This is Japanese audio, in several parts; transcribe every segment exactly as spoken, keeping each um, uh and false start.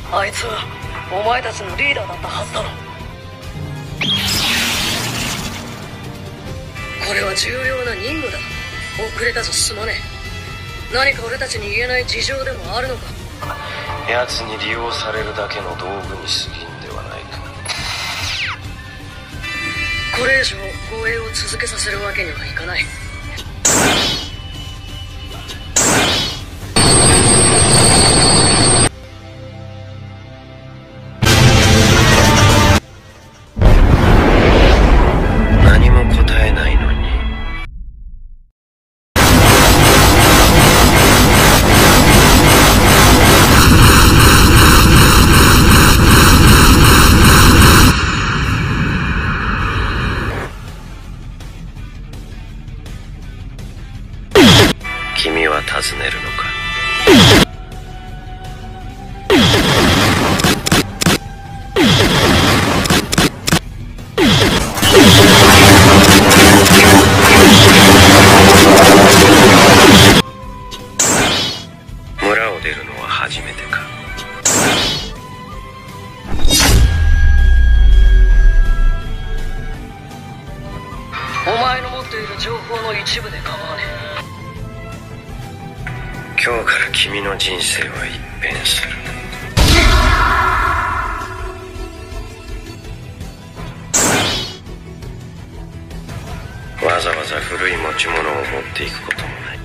あいつはお前たちのリーダーだったはずだろ。これは重要な任務だ。遅れたぞ、すまねえ。何か俺たちに言えない事情でもあるのか。 奴に利用されるだけの道具に過ぎんではないか。 これ以上護衛を続けさせるわけにはいかない。 何も答えないのに。君は尋ねるのか。村を出るのは初めてか。 お前の持っている情報の一部で構わねえ。 今日から君の人生は一変する。わざわざ古い持ち物を持っていくこともない。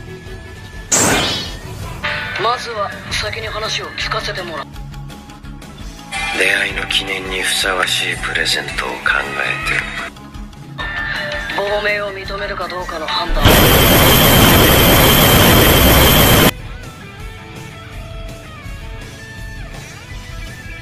まずは先に話を聞かせてもらう。 出会いの記念にふさわしいプレゼントを考えてる。 亡命を認めるかどうかの判断